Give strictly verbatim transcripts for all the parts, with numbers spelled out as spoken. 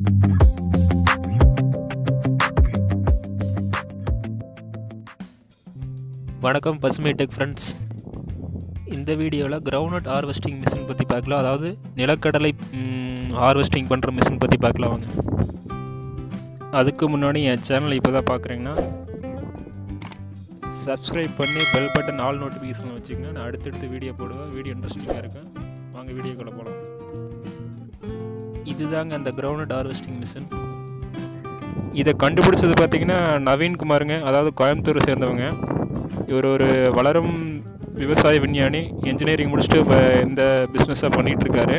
வணக்கம் பசுமை tech friends. இந்த வீடியோவில் கிரவுண்ட் ஹார்வெஸ்டிங் மிஷின் பற்றி பார்க்கலாம். அதாவது நிலக்கடலை ஹார்வெஸ்டிங் பண்ணுற மிஷின் பற்றி பார்க்கலாம் வாங்க. அதுக்கு முன்னாடி என் சேனலை இப்போ தான் பார்க்குறீங்கன்னா சப்ஸ்கிரைப் பண்ணி பெல் பட்டன் ஆல் நோட்டிஃபிகேஷன் வச்சுக்கங்க. நான் அடுத்தடுத்து வீடியோ போடுவேன். வீடியோ இன்ட்ரெஸ்டிங்காக இருக்கும். வாங்க வீடியோக்குள்ளே போகலாம். இதுதாங்க அந்த கிரவுண்ட் ஹார்வெஸ்டிங் மிஷின். இதை கண்டுபிடிச்சது பார்த்திங்கன்னா நவீன்குமாருங்க, அதாவது கோயம்புத்தூரை சேர்ந்தவங்க. இவர் ஒரு வளரும் விவசாய விஞ்ஞானி, இன்ஜினியரிங் முடிச்சுட்டு இப்போ இந்த பிஸ்னஸாக பண்ணிகிட்ருக்காரு.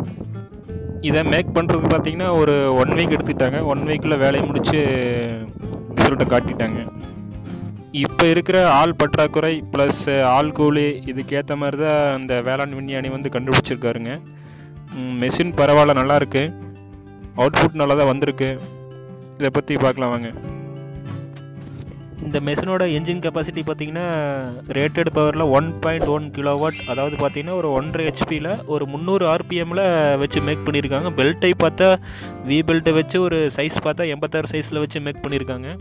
இதை மேக் பண்ணுறதுக்கு பார்த்திங்கன்னா ஒரு ஒன் வீக் எடுத்துக்கிட்டாங்க. ஒன் வீக்கில் வேலையை முடித்து ரிசல்ட்டை காட்டிட்டாங்க. இப்போ இருக்கிற ஆள் பற்றாக்குறை ப்ளஸ் ஆள் கூலி இதுக்கேற்ற மாதிரி தான் அந்த வேளாண் விஞ்ஞானி வந்து கண்டுபிடிச்சிருக்காருங்க. மெஷின் பரவாயில்ல, நல்லாயிருக்கு. அவுட்புட் நல்லா தான் வந்திருக்கு. இதை பற்றி பார்க்கலாம் வாங்க. இந்த மெஷினோட என்ஜின் கெப்பாசிட்டி பார்த்திங்கன்னா ரேட்டட் பவரில் ஒன் பாயிண்ட் ஒன் கிலோவாட், அதாவது பார்த்திங்கன்னா ஒரு ஒன்றரை ஹெச்பியில் ஒரு முந்நூறு ஆர்பிஎம்மில் வச்சு மேக் பண்ணியிருக்காங்க. பெல்ட்டை பார்த்தா வி பெல்ட்டை வச்சு ஒரு சைஸ் பார்த்தா எண்பத்தாறு சைஸில் வச்சு மேக் பண்ணியிருக்காங்க.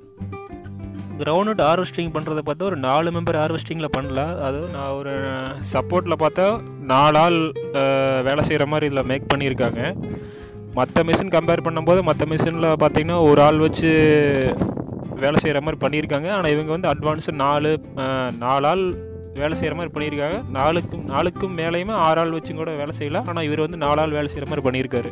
கிரவுண்ட் ஹார்வெஸ்டிங் பண்ணுறதை பார்த்தா ஒரு நாலு மெம்பர் ஹார்வெஸ்டிங்கில் பண்ணலாம். அதுவும் நான் ஒரு சப்போர்ட்டில் பார்த்தா நாலு ஆள் வேலை செய்கிற மாதிரி இதில் மேக் பண்ணியிருக்காங்க. மற்ற மிஷின் கம்பேர் பண்ணும்போது மற்ற மிஷினில் பார்த்திங்கன்னா ஒரு ஆள் வச்சு வேலை செய்கிற மாதிரி பண்ணியிருக்காங்க. ஆனால் இவங்க வந்து அட்வான்ஸு நாலு நாலு ஆள் வேலை செய்கிற மாதிரி பண்ணியிருக்காங்க. நாலுக்கும் நாலுக்கும் மேலேயுமே ஆறு ஆள் வச்சும் கூட வேலை செய்யலாம். ஆனால் இவர் வந்து நாலு ஆள் வேலை செய்கிற மாதிரி பண்ணியிருக்காரு.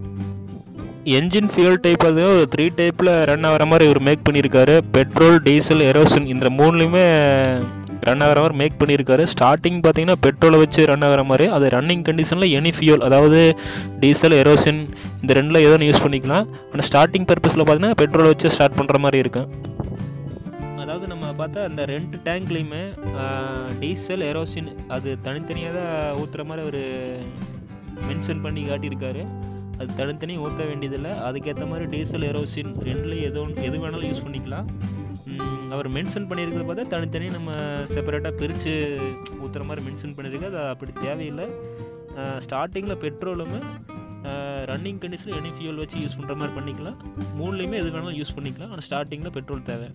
என்ஜின் ஃபியூல் டைப் அது ஒரு த்ரீ டைப்பில் ரன் ஆகிற மாதிரி இவர் மேக் பண்ணியிருக்காரு. பெட்ரோல், டீசல், எரோசின் இந்த மூணுலேயுமே ரன் ஆகிற மாதிரி மேக் பண்ணியிருக்காரு. ஸ்டார்டிங் பார்த்திங்கன்னா பெட்ரோலை வச்சு ரன் ஆகிற மாதிரி, அது ரன்னிங் கண்டிஷனில் எனி ஃபியூல், அதாவது டீசல், எரோசின் இந்த ரெண்டில் ஏதோ யூஸ் பண்ணிக்கலாம். ஆனால் ஸ்டார்டிங் பர்பஸில் பார்த்தீங்கன்னா பெட்ரோலை வச்சு ஸ்டார்ட் பண்ணுற மாதிரி இருக்கும். அதாவது நம்ம பார்த்தா அந்த ரெண்டு டேங்க்லேயுமே டீசல், எரோசின் அது தனித்தனியாக தான் ஊற்றுற மாதிரி ஒரு மென்ஷன் பண்ணி காட்டியிருக்காரு. அது தனித்தனியாக ஊற்ற வேண்டியதில்லை. அதுக்கேற்ற மாதிரி டீசல், எரோசின் ரெண்டுலேயும் எதோ எது வேணாலும் யூஸ் பண்ணிக்கலாம். அவர் மென்ஷன் பண்ணியிருக்கிறத பார்த்தா தனித்தனி நம்ம செப்பரேட்டாக பிரித்து ஊற்றுற மாதிரி மென்ஷன் பண்ணியிருக்கு. அது அப்படி தேவையில்லை. ஸ்டார்டிங்கில் பெட்ரோலுமே ரன்னிங் கண்டிஷனில் எனி ஃபியூல் வச்சு யூஸ் பண்ணுற மாதிரி பண்ணிக்கலாம். மூணுலேயுமே எது வேணாலும் யூஸ் பண்ணிக்கலாம். ஆனால் ஸ்டார்டிங்கில் பெட்ரோல் தேவை.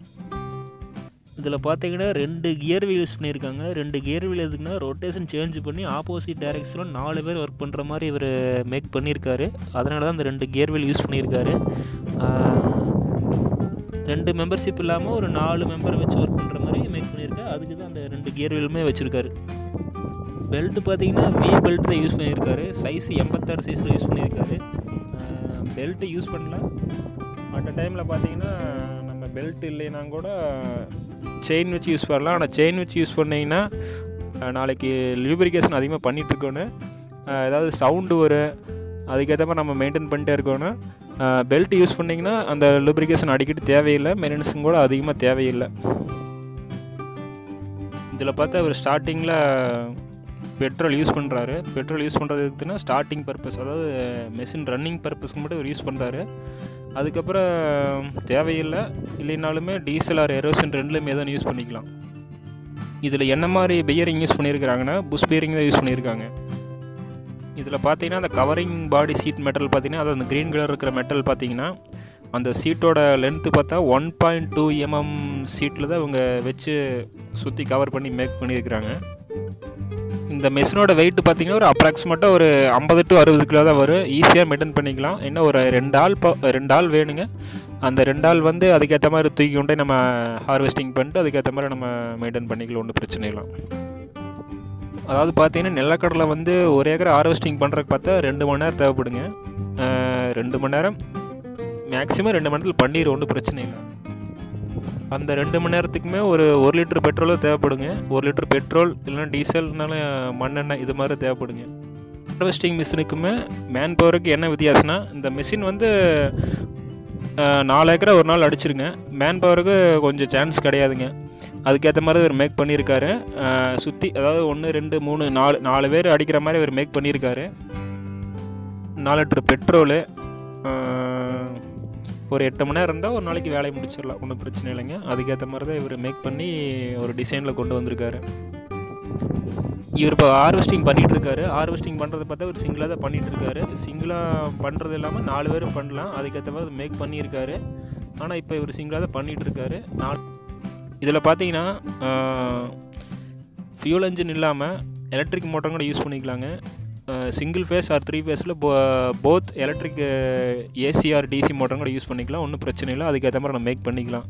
இதில் பார்த்தீங்கன்னா ரெண்டு கியர் வீல் யூஸ் பண்ணியிருக்காங்க. ரெண்டு கியர் வீல் எதுக்குன்னா ரொட்டேஷன் சேஞ்ச் பண்ணி ஆப்போசிட் டைரெக்ஷனில் நாலு பேர் ஒர்க் பண்ணுற மாதிரி இவர் மேக் பண்ணியிருக்காரு. அதனால தான் அந்த ரெண்டு கியர் வீல் யூஸ் பண்ணியிருக்காரு. ரெண்டு மெம்பர்ஷிப் இல்லாமல் ஒரு நாலு மெம்பர் வச்சு ஒர்க் பண்ணுற மாதிரி மேக் பண்ணியிருக்காரு. அதுக்கு தான் அந்த ரெண்டு கியர் வீலுமே வச்சுருக்காரு. பெல்ட் பார்த்திங்கன்னா வி பெல்ட் தான் யூஸ் பண்ணியிருக்காரு. சைஸ் எண்பத்தாறு சைஸில் யூஸ் பண்ணியிருக்காரு. பெல்ட்டு யூஸ் பண்ணலாம். மற்ற டைமில் பார்த்திங்கன்னா நம்ம பெல்ட் இல்லைன்னா கூட செயின் வச்சு யூஸ் பண்ணலாம். ஆனால் செயின் வச்சு யூஸ் பண்ணிங்கன்னா நாளைக்கு லியூப்ரிகேஷன் அதிகமாக பண்ணிகிட்ருக்கோன்னு, ஏதாவது சவுண்டு வரும், அதுக்கேற்ற மாதிரி நம்ம மெயின்டைன் பண்ணிட்டே இருக்கணும். பெல்ட் யூஸ் பண்ணிங்கன்னா அந்த லூப்ரிகேஷன் அடிக்கடி தேவையில்லை, மெயின்டெனன்ஸும் கூட அதிகமாக தேவையில்லை. இதில் பார்த்தா அவர் ஸ்டார்டிங்கில் பெட்ரோல் யூஸ் பண்ணுறாரு. பெட்ரோல் யூஸ் பண்ணுறது எதுக்குன்னா ஸ்டார்டிங் பர்பஸ், அதாவது மெஷின் ரன்னிங் பர்பஸ்க்கு மட்டும் அவர் யூஸ் பண்ணுறாரு. அதுக்கப்புறம் தேவையில்லை இல்லைனாலுமே டீசல் ஆர் எரோசின் ரெண்டுலேயுமே எதுவும் யூஸ் பண்ணிக்கலாம். இதில் என்ன மாதிரி பியரிங் யூஸ் பண்ணியிருக்கிறாங்கன்னா புஷ் பியரிங் தான் யூஸ் பண்ணியிருக்காங்க. இதில் பார்த்தீங்கன்னா அந்த கவரிங் பாடி சீட் மெட்டல் பார்த்தீங்கன்னா, அது அந்த க்ரீன் கலர் இருக்கிற மெட்டல் பார்த்தீங்கன்னா அந்த சீட்டோட லென்த்து பார்த்தா ஒன் பாயிண்ட் டூ எம்எம் சீட்டில் தான் இவங்க வச்சு சுற்றி கவர் பண்ணி மேக் பண்ணியிருக்கிறாங்க. இந்த மெஷினோட வெயிட் பார்த்திங்கன்னா ஒரு அப்ராக்சிமேட்டாக ஒரு ஐம்பது டு அறுபது கிலோ தான் வரும். ஈஸியாக மெயின்டைன் பண்ணிக்கலாம். இன்னும் ஒரு ரெண்டு ஆள் ப ரெண்டு ஆள் வேணுங்க. அந்த ரெண்டு ஆள் வந்து அதுக்கேற்ற மாதிரி தூக்கி கொண்டே நம்ம ஹார்வெஸ்டிங் பண்ணிட்டு அதுக்கேற்ற மாதிரி நம்ம மெயின்டைன் பண்ணிக்கலாம். ஒன்றும் பிரச்சனை இல்லை. அதாவது பார்த்தீங்கன்னா நிலக்கடலை வந்து ஒரு ஏக்கர் ஹார்வெஸ்டிங் பண்ணுறதுக்கு பார்த்தா ரெண்டு மணி நேரம் தேவைப்படுங்க. ரெண்டு மணி நேரம் மேக்ஸிமம் ரெண்டு மணி நேரத்தில் பண்ணிடும், ஒன்றும் பிரச்சனை இல்லை. அந்த ரெண்டு மணி நேரத்துக்குமே ஒரு ஒரு லிட்டர் பெட்ரோலும் தேவைப்படுங்க. ஒரு லிட்டர் பெட்ரோல் இல்லைன்னா டீசல்னாலும் மண்ணெண்ணெய் இது மாதிரி தேவைப்படுங்க. ஹார்வெஸ்டிங் மிஷினுக்குமே மேன் பவருக்கு என்ன வித்தியாசம்னா, இந்த மிஷின் வந்து நாலு ஏக்கரை ஒரு நாள் அடிச்சிருங்க. மேன் பவருக்கு கொஞ்சம் சான்ஸ் கிடையாதுங்க. அதுக்கேற்ற மாதிரி இவர் மேக் பண்ணியிருக்காரு. சுற்றி அதாவது ஒன்று ரெண்டு மூணு நாலு நாலு பேர் அடிக்கிற மாதிரி இவர் மேக் பண்ணியிருக்காரு. நாலு லிட்டர் பெட்ரோலு ஒரு எட்டு மணி நேரம் இருந்தால் ஒரு நாளைக்கு வேலையை முடிச்சிடலாம், ஒன்றும் பிரச்சனை இல்லைங்க. அதுக்கேற்ற மாதிரி தான் இவர் மேக் பண்ணி ஒரு டிசைனில் கொண்டு வந்திருக்காரு. இவர் இப்போ ஹார்வெஸ்டிங் பண்ணிகிட்டு இருக்காரு. ஹார்வெஸ்டிங் பண்ணுறதை பார்த்தா ஒரு சிங்கிளாக தான் பண்ணிகிட்டு இருக்காரு. சிங்கிளாக பண்ணுறது இல்லாமல் நாலு பேரும் பண்ணலாம், அதுக்கேற்ற மாதிரி மேக் பண்ணியிருக்காரு. ஆனால் இப்போ இவர் சிங்கிளாக தான் பண்ணிகிட்டு இருக்காரு. நான் இதில் பார்த்தீங்கன்னா ஃபியூல் என்ஜின் இல்லாமல் எலக்ட்ரிக் மோட்டர் கூட யூஸ் பண்ணிக்கலாங்க. சிங்கிள் ஃபேஸ் ஆர் த்ரீ ஃபேஸில் போ both electric A C or DC motor கூட யூஸ் பண்ணிக்கலாம், ஒன்றும் பிரச்சனை இல்லை. அதுக்கேற்ற மாதிரி நம்ம மேக் பண்ணிக்கலாம்.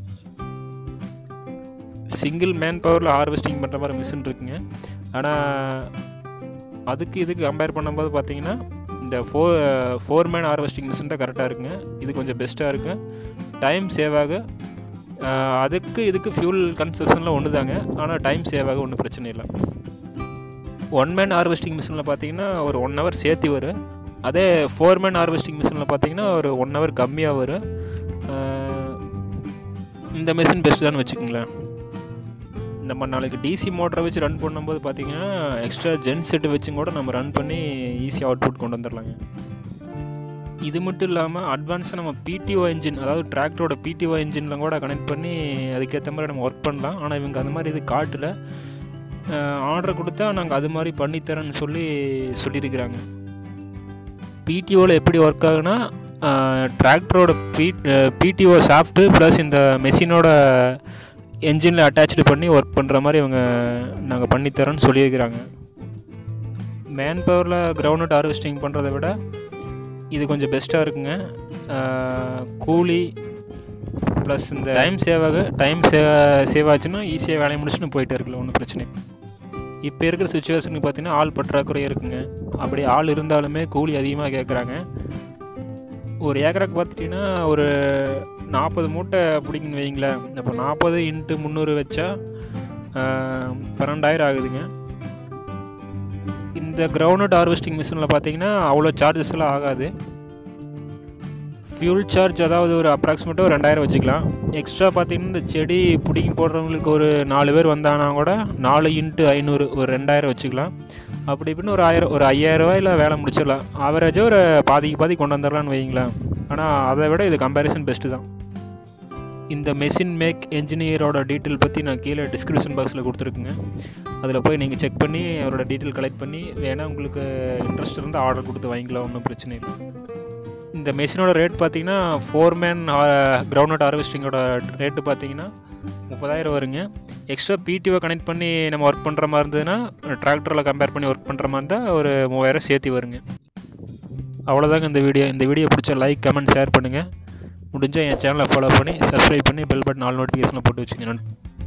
சிங்கிள் மேன் பவரில் ஹார்வெஸ்டிங் பண்ணுற மாதிரி மிஷின் இருக்குங்க. ஆனால் அதுக்கு இதுக்கு கம்பேர் பண்ணும்போது பார்த்தீங்கன்னா இந்த four four man harvesting machine தான் கரெக்டாக இருக்குங்க. இது கொஞ்சம் பெஸ்ட்டாக இருக்குது, டைம் சேவ் ஆக. அதுக்கு இதுக்கு ஃபியூல் கன்சப்ஷனில் ஒன்று தாங்க, ஆனால் டைம் சேவ் ஆக ஒன்றும் பிரச்சனை இல்லை. ஒன் மேன் ஹார்வெஸ்டிங் மிஷினில் பார்த்தீங்கன்னா ஒரு ஒன் ஹவர் சேர்த்து வரும். அதே ஃபோர் மேன் ஹார்வெஸ்டிங் மிஷினில் பார்த்தீங்கன்னா ஒரு ஒன் ஹவர் கம்மியாக வரும். இந்த மிஷின் பெஸ்ட் தான் வச்சுக்கோங்களேன். நம்ம நாளைக்கு டிசி மோட்டரை வச்சு ரன் பண்ணும்போது பார்த்தீங்கன்னா எக்ஸ்ட்ரா ஜென் செட்டு வச்சும் கூட நம்ம ரன் பண்ணி ஈஸியாக அவுட்புட் கொண்டு வந்துடலாங்க. இது மட்டும் இல்லாமல் அட்வான்ஸாக நம்ம பிடிஓ இன்ஜின், அதாவது டிராக்டரோட பிடிஓ இன்ஜினில் கூட கனெக்ட் பண்ணி அதுக்கேற்ற மாதிரி நம்ம ஒர்க் பண்ணலாம். ஆனால் இவங்க அந்த மாதிரி இது காட்டில் ஆர்டர் கொடுத்தா நாங்கள் அது மாதிரி பண்ணித்தரேன்னு சொல்லி சொல்லியிருக்கிறாங்க. பிடிஓவில் எப்படி ஒர்க் ஆகுனா டிராக்டரோட பி பிடிஓ சாஃப்ட்டு ப்ளஸ் இந்த மெஷினோட என்ஜினில் அட்டாச்சு பண்ணி ஒர்க் பண்ணுற மாதிரி இவங்க நாங்கள் பண்ணித்தரோன்னு சொல்லியிருக்கிறாங்க. மேன் பவரில் கிரவுண்ட் ஹார்வெஸ்டிங் பண்ணுறதை விட இது கொஞ்சம் பெஸ்ட்டாக இருக்குங்க. கூலி ப்ளஸ் இந்த டைம் சேவ் ஆக டைம் சேவ் சேவ் ஆச்சுன்னா ஈஸியாக வேலையை முடிச்சுன்னு போயிட்டே இருக்கலாம், ஒன்றும் பிரச்சனை. இப்போ இருக்கிற சுச்சுவேஷனுக்கு பார்த்தீங்கன்னா ஆள் பற்றாக்குறையாக இருக்குங்க. அப்படி ஆள் இருந்தாலுமே கூலி அதிகமாக கேட்குறாங்க. ஒரு ஏக்கராக்கு பார்த்துட்டிங்கன்னா ஒரு நாற்பது மூட்டை பிடிக்குன்னு வைங்களேன். இப்போ நாற்பது இன்ட்டு முந்நூறு வச்சா பன்னெண்டாயிரம் ஆகுதுங்க. இந்த கிரவுண்ட் ஹார்வெஸ்டிங் மிஷினில் பார்த்தீங்கன்னா அவ்வளோ சார்ஜஸ் எல்லாம் ஆகாது. ஃபியூல் சார்ஜ் அதாவது ஒரு அப்ராக்சிமேட்டாக ஒரு ரெண்டாயிரம் வச்சுக்கலாம். எக்ஸ்ட்ரா பார்த்திங்கன்னா இந்த செடி பிடிங்கி போடுறவங்களுக்கு ஒரு நாலு பேர் வந்தாங்கன்னா கூட நாலு இன்ட்டு ஐநூறு ஒரு ரெண்டாயிரம் வச்சுக்கலாம். அப்படி இப்படின்னு ஒரு ஆயிரம் ஒரு ஐயாயிரம் ரூபாயில் வேலை முடிச்சிடலாம். ஆவரேஜாக ஒரு பாதிக்கு பாதி கொண்டு வந்துடலான்னு வைங்களேன். ஆனால் அதை விட இது கம்பேரிசன் பெஸ்ட்டு தான். இந்த மெஷின் மேக் என்ஜினியரோட டீட்டெயில் பற்றி நான் கீழே டிஸ்கிரிப்ஷன் பாக்ஸில் கொடுத்துருக்குங்க. அதில் போய் நீங்கள் செக் பண்ணி அவரோட டீட்டெயில் கலெக்ட் பண்ணி வேணால் உங்களுக்கு இன்ட்ரெஸ்ட் இருந்தால் ஆர்டர் கொடுத்து வாங்கிக்கலாம், ஒன்றும் பிரச்சனை இல்லை. இந்த மெஷினோட ரேட் பார்த்தீங்கன்னா ஃபோர் மேன் கிரவுண்ட் ஹார்வெஸ்டிங்கோட ரேட்டு பார்த்தீங்கன்னா முப்பதாயிரம் வருங்க. எக்ஸ்ட்ரா பிடிஓ கனெக்ட் பண்ணி நம்ம ஒர்க் பண்ணுற மாதிரி இருந்ததுன்னா டிராக்டரில் கம்பேர் பண்ணி ஒர்க் பண்ணுற மாதிரி இருந்தால் ஒரு மூவாயிரம் சேர்த்து வருங்க. அவ்வளோதாங்க இந்த வீடியோ. இந்த வீடியோ பிடிச்ச லைக் கமெண்ட் ஷேர் பண்ணுங்கள். முடிஞ்சால் என் சேனலை ஃபாலோ பண்ணி சப்ஸ்கிரைப் பண்ணி பெல் பட்டன் ஆல் நோட்டிஃபிகேஷனில் போட்டு வச்சுங்க.